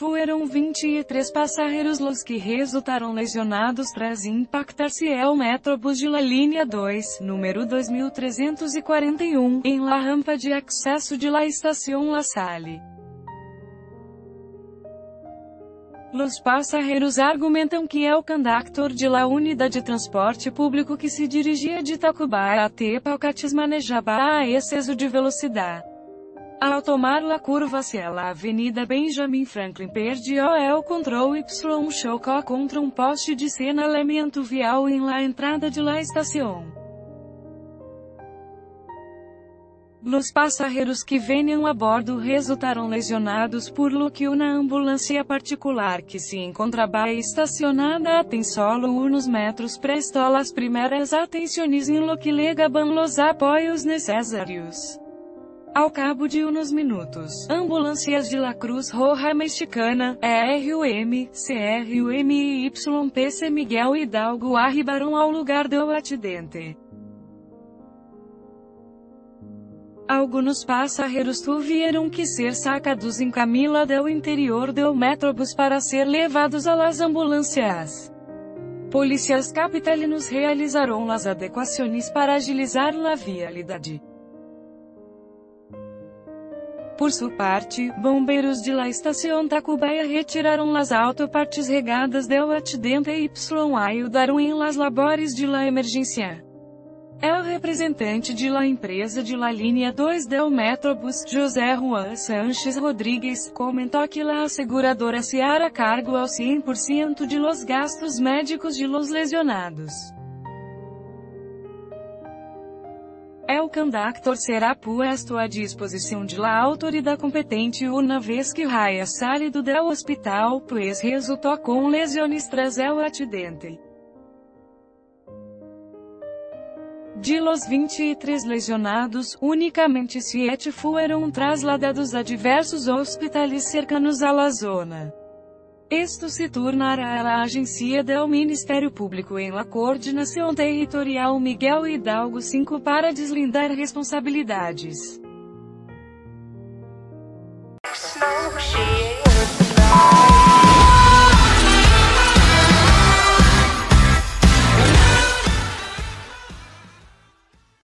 fueron 23 pasajeros los que resultaron lesionados tras impactar-se el Metrobús de la línea 2, número 2341, en la rampa de acceso de la estación La Salle. Los pasajeros argumentam que el conductor de la unidad de transporte público que se dirigia de Tacubaya até Paucatis manejaba a exceso de velocidade. Ao tomar la curva hacia la avenida Benjamin Franklin perdió el control y chocó contra un poste de señalamiento vial en la entrada de la estación. Los pasajeros que veniam a bordo resultaram lesionados por lo que una ambulancia particular que se encontraba estacionada a tan solo unos metros prestó las primeras atenciones en lo que llegaban los apoios necesarios. Ao cabo de uns minutos, ambulâncias de la Cruz Roja Mexicana, ERUM, CRUM e YPC Miguel Hidalgo arribaram ao lugar do acidente. Alguns passageiros tuvieron que ser sacados em camilla do interior do Metrobús para ser levados a las ambulâncias. Polícias capitalinos realizaram as adequações para agilizar la vialidade. Por sua parte, bombeiros de la estação Tacubaya retiraram las autopartes regadas do acidente e ayudaram em las labores de la emergência. El representante de la empresa de la línea 2 del Metrobús, José Juan Sánchez Rodríguez, comentou que la aseguradora se hará cargo ao 100% de los gastos médicos de los lesionados. El conductor será puesto à disposição de la autoridade competente uma vez que haya salido del hospital, pues resultou com lesiones tras el acidente. De los 23 lesionados, unicamente 7 fueron trasladados a diversos hospitales cercanos a la zona. Esto se tornará a la agência del Ministério Público em la Coordenação Territorial Miguel Hidalgo 5 para deslindar responsabilidades.